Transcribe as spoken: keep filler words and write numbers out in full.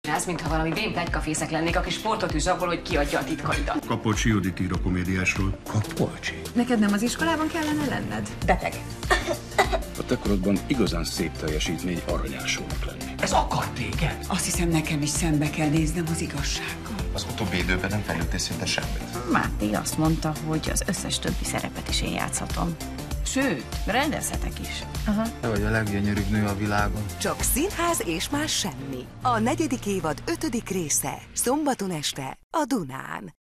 Ez mintha valami vén pletykafészek lennék, aki sportot űz abból, hogy kiadja a titkaidat. Kapolcsi Judit ír a komédiásról. Kapolcsi? Neked nem az iskolában kellene lenned? Beteg. A te korodban igazán szép teljesítmény aranyásónak lenni. Ez akar téged? Azt hiszem, nekem is szembe kell néznem az igazsággal. Az utóbbi időben nem fejlődtél szinte semmit. Máté azt mondta, hogy az összes többi szerepet is én játszhatom. Sőt, rendezhetek is. Aha. Te vagy a leggyönyörűbb nő a világon. Csak színház és más semmi. A negyedik évad ötödik része. Szombaton este a Dunán.